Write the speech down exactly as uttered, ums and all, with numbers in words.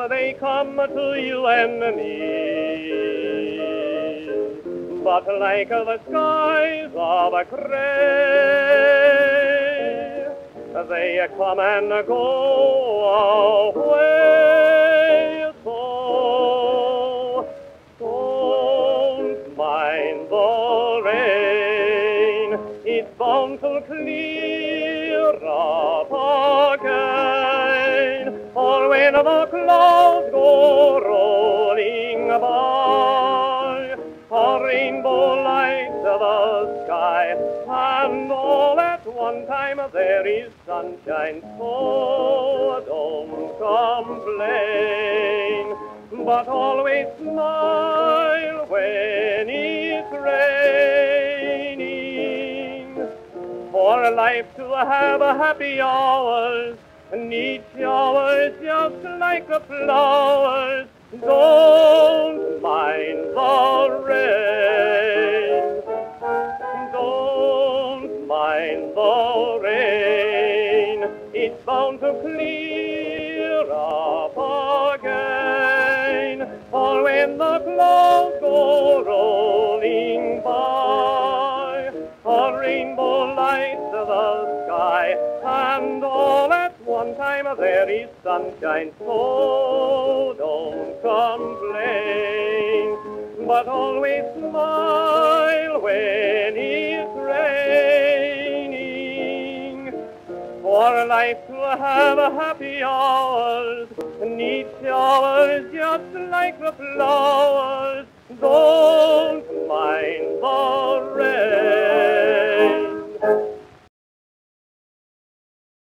they come to you and me. But like the skies of a gray, they come and go away. So don't mind the rain, it's bound to clear up again. For when the clouds go rolling by, a rainbow lights the sky, and all at one time there is sunshine. So don't complain, but always smile when it's raining. For life to have a happy hours, needs showers just like the flowers. Don't mind the rain, don't mind the rain, it's bound to clear up again. For when the clouds go rolling by, a rainbow lights the sky, and all at one time there is sunshine. So don't complain, but always smile when it's raining. For life to have a happy hours, needs showers just like the flowers. Don't